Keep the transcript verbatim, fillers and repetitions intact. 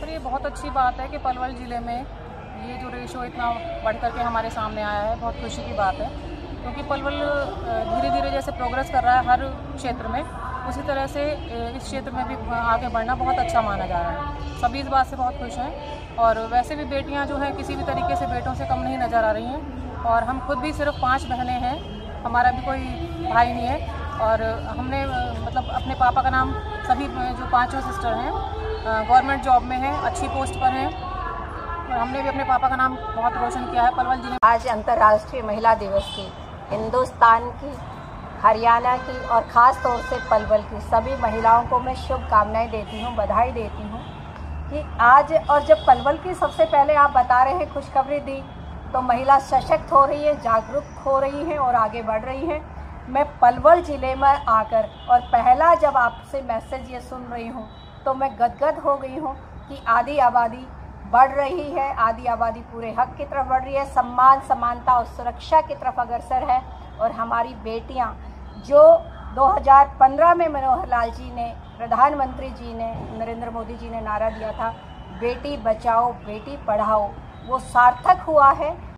ये बहुत अच्छी बात है कि पलवल ज़िले में ये जो रेशो इतना बढ़ कर के हमारे सामने आया है, बहुत खुशी की बात है। क्योंकि पलवल धीरे धीरे जैसे प्रोग्रेस कर रहा है हर क्षेत्र में, उसी तरह से इस क्षेत्र में भी आगे बढ़ना बहुत अच्छा माना जा रहा है। सभी इस बात से बहुत खुश हैं। और वैसे भी बेटियां जो हैं किसी भी तरीके से बेटों से कम नहीं नज़र आ रही हैं। और हम खुद भी सिर्फ पाँच बहनें हैं, हमारा भी कोई भाई नहीं है। और हमने मतलब अपने पापा का नाम, सभी जो पाँचों सिस्टर हैं गवर्नमेंट जॉब में हैं, अच्छी पोस्ट पर हैं। और हमने भी अपने पापा का नाम बहुत रोशन किया है पलवल जिले। आज अंतर्राष्ट्रीय महिला दिवस की हिंदुस्तान की, हरियाणा की और ख़ास तौर से पलवल की सभी महिलाओं को मैं शुभकामनाएं देती हूं, बधाई देती हूं कि आज। और जब पलवल की सबसे पहले आप बता रहे हैं खुशखबरी दी, तो महिला सशक्त हो रही है, जागरूक हो रही हैं और आगे बढ़ रही हैं। मैं पलवल ज़िले में आकर और पहला जब आपसे मैसेज ये सुन रही हूँ तो मैं गदगद हो गई हूँ कि आधी आबादी बढ़ रही है, आधी आबादी पूरे हक की तरफ बढ़ रही है, सम्मान, समानता और सुरक्षा की तरफ अग्रसर है। और हमारी बेटियाँ जो दो हज़ार पंद्रह में मनोहर लाल जी ने, प्रधानमंत्री जी ने, नरेंद्र मोदी जी ने नारा दिया था बेटी बचाओ बेटी पढ़ाओ, वो सार्थक हुआ है।